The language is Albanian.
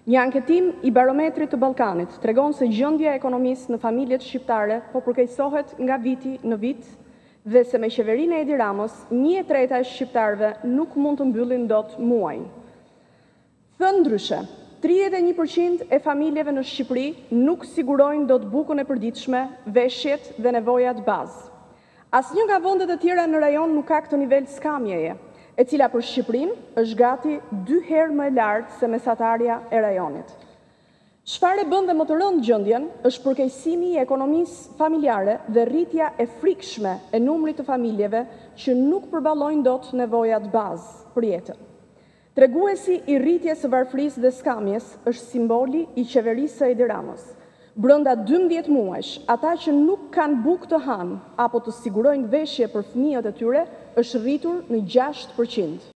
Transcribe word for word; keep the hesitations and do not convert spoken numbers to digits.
Një anketim i Barometrit të Ballkanit tregon se gjendja e ekonomisë në familjet shqiptare po përkeqësohet nga viti në vit dhe se me qeverinë e Edi Ramës, një e treta e shqiptarëve nuk mund të mbyllin dot muajin. Thënë ndryshe, tridhjetë e një përqind e familjeve në Shqipëri nuk sigurojnë dot bukën e përditshme, veshjet dhe nevojat bazë. Asnjë nga vendet e tjera në rajon nuk ka këtë nivel skamjeje, e cila për Shqipërinë është gati dy herë më e lartë se mesatarja e rajonit. Çfarë e bën dhe më të rëndë gjendjen është përkeqësimi i ekonomisë familjare dhe rritja e frikshme e numrit të familjeve që nuk përballojnë dot nevojat bazë për jetën. Treguesi i rritjes së varfërisë dhe skamjes është simboli i qeverisë së Edi Ramës. Brenda dymbëdhjetë muajsh, ata që nuk kanë bukë të hanë apo të sigurojnë veshje për fëmijët e tyre është rritur në gjashtë përqind.